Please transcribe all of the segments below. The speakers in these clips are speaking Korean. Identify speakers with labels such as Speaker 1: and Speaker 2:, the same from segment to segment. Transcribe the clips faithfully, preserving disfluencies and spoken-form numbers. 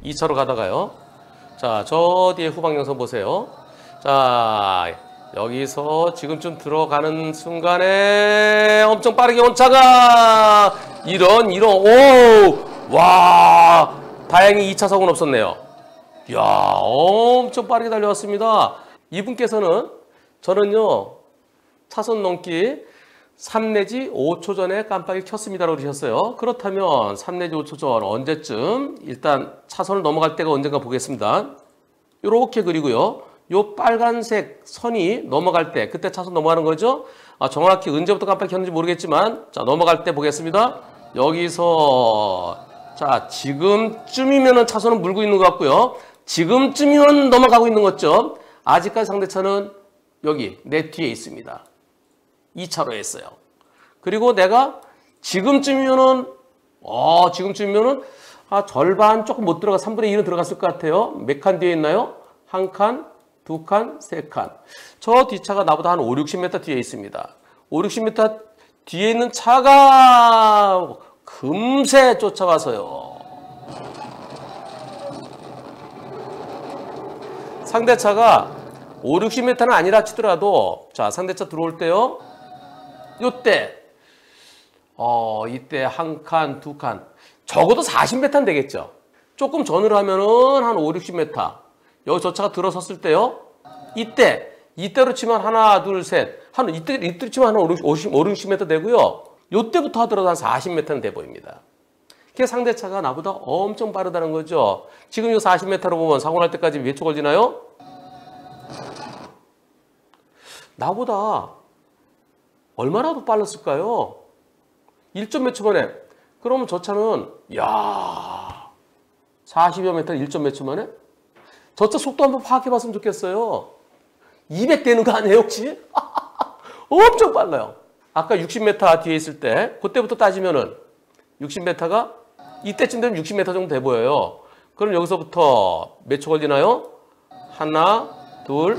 Speaker 1: 이 차로 가다가요. 자, 저 뒤에 후방 영상 보세요. 자, 여기서 지금쯤 들어가는 순간에 엄청 빠르게 온 차가 이런 이런 오! 와! 다행히 이 차선은 없었네요. 이야, 엄청 빠르게 달려왔습니다. 이분께서는 저는요 차선 넘기 삼 내지 오 초 전에 깜빡이 켰습니다라고 그러셨어요. 그렇다면 삼 내지 오 초 전 언제쯤 일단 차선을 넘어갈 때가 언젠가 보겠습니다. 이렇게 그리고요. 요 빨간색 선이 넘어갈 때 그때 차선 넘어가는 거죠. 아, 정확히 언제부터 깜빡이 켰는지 모르겠지만 자, 넘어갈 때 보겠습니다. 여기서 자, 지금쯤이면은 차선은 물고 있는 것 같고요. 지금쯤이면 넘어가고 있는 거죠. 아직까지 상대차는 여기 내 뒤에 있습니다. 이 차로에 있어요. 그리고 내가 지금쯤이면은 어, 지금쯤이면은 아, 절반 조금 못 들어가 삼분의 일은 들어갔을 것 같아요. 몇 칸 뒤에 있나요? 한 칸, 두 칸, 세 칸. 저 뒷차가 나보다 한 오, 육십 미터 뒤에 있습니다. 오, 육십 미터 뒤에 있는 차가 금세 쫓아와서요. 상대차가 오, 육십 미터는 아니라 치더라도 자, 상대차 들어올 때요. 요때 어, 이때 한 칸, 두 칸. 적어도 사십 미터는 되겠죠. 조금 전으로 하면은 한 오, 육십 미터. 여기 저 차가 들어섰을 때요. 이때 이때로 치면 하나, 둘, 셋. 한 이때 이때 치면 한 오십, 오십 미터 되고요. 요때부터 하더라도 한 사십 미터는 돼 보입니다. 그게 상대차가 나보다 엄청 빠르다는 거죠. 지금 이 사십 미터로 보면 사고 날 때까지 몇 초 걸리나요? 나보다 얼마나 더 빨랐을까요? 일 점 몇 초 만에. 그러면 저 차는 야 사십여 미터 일 점 몇 초 만에? 저 차 속도 한번 파악해 봤으면 좋겠어요. 이백 되는 거 아니에요 혹시? 엄청 빨라요. 아까 육십 미터 뒤에 있을 때 그때부터 따지면은 육십 미터가 이때쯤 되면 육십 미터 정도 돼 보여요. 그럼 여기서부터 몇 초 걸리나요? 하나, 둘,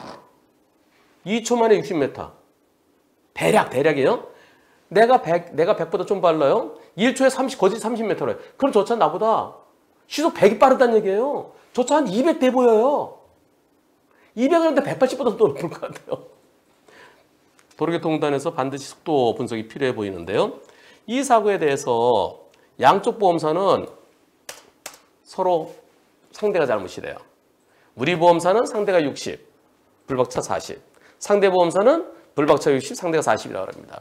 Speaker 1: 이 초 만에 육십 미터. 대략, 대략이에요. 내가 백, 내가 백보다 좀 빨라요. 일 초에 삼십, 거짓 삼십 미터래. 그럼 저 차 나보다 시속 백이 빠르다는 얘기예요. 저 차 한 이백 돼 보여요. 이백인데 백팔십보다 더 높을 것 같아요. 도로교통공단에서 반드시 속도 분석이 필요해 보이는데요. 이 사고에 대해서 양쪽 보험사는 서로 상대가 잘못이래요. 우리 보험사는 상대가 육십, 불박차 사십. 상대 보험사는 불박차 육십, 상대가 사십이라고 합니다.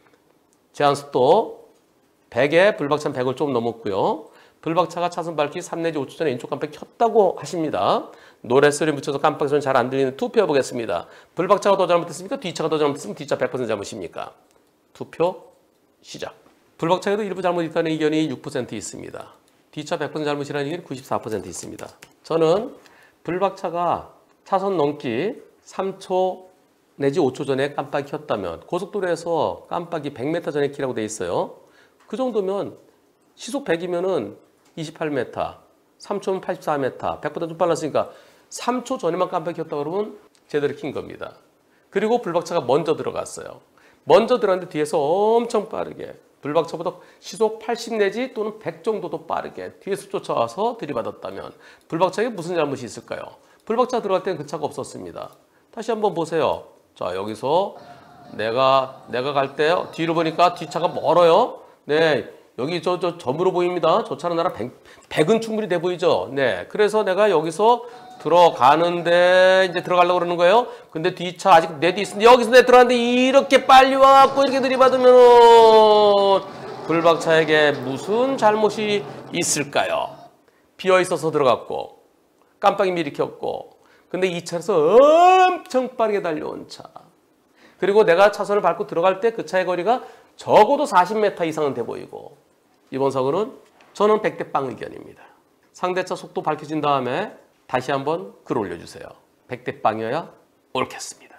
Speaker 1: 제한속도 백에 불박차는 백을 좀 넘었고요. 불박차가 차선 밟기 삼 내지 오 초 전에 왼쪽 깜빡이 켰다고 하십니다. 노랫소리 묻혀서 깜빡이 소리 잘 안 들리는 투표해 보겠습니다. 불박차가 더 잘못했습니까? 뒷차가 더 잘못했으면 뒷차 백 퍼센트 잘못입니까? 투표 시작. 불박차에도 일부 잘못 있다는 의견이 육 퍼센트 있습니다. 뒷차 백 퍼센트 잘못이라는 의견이 구십사 퍼센트 있습니다. 저는 불박차가 차선 넘기 삼 초 내지 오 초 전에 깜빡이 켰다면 고속도로에서 깜빡이 백 미터 전에 키라고 돼 있어요. 그 정도면 시속 백이면은 이십팔 미터, 삼 초면 팔십사 미터, 백보다 좀 빨랐으니까 삼 초 전에만 깜빡이 켰다 그러면 제대로 킨 겁니다. 그리고 불박차가 먼저 들어갔어요. 먼저 들어갔는데 뒤에서 엄청 빠르게 불박차보다 시속 팔십 내지 또는 백 정도 더 빠르게 뒤에서 쫓아와서 들이받았다면 불박차에 무슨 잘못이 있을까요? 불박차 들어갈 때는 그 차가 없었습니다. 다시 한번 보세요. 자, 여기서 내가 내가 갈 때 뒤로 보니까 뒷차가 멀어요. 네, 여기 저, 저 점으로 보입니다. 저 차는 나랑 백은 충분히 돼 보이죠. 네, 그래서 내가 여기서 들어가는데 이제 들어가려고 그러는 거예요. 근데 뒷차 아직 내 뒤에 있는데 여기서 내 들어가는데 이렇게 빨리 와갖고 이렇게 들이받으면 불박차에게 무슨 잘못이 있을까요? 비어 있어서 들어갔고 깜빡이 미리 켰고 근데 이 차에서 엄청 빠르게 달려온 차. 그리고 내가 차선을 밟고 들어갈 때 그 차의 거리가 적어도 사십 미터 이상은 돼 보이고 이번 사고는 저는 백 대 빵 의견입니다. 상대차 속도 밝혀진 다음에 다시 한번 글 올려주세요. 백 대 빵이어야 옳겠습니다.